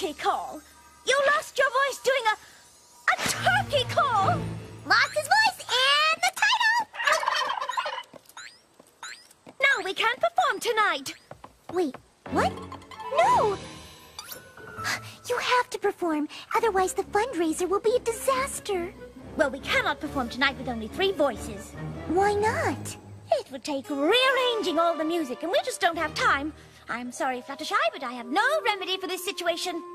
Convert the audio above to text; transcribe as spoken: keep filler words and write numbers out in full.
turkey call. You lost your voice doing a, a turkey call. Lost his voice and the title. No, we can't perform tonight. Wait, what? No! You have to perform, otherwise the fundraiser will be a disaster. Well, we cannot perform tonight with only three voices. Why not? It would take rearranging all the music, and we just don't have time. I'm sorry, Fluttershy, but I have no remedy for this situation.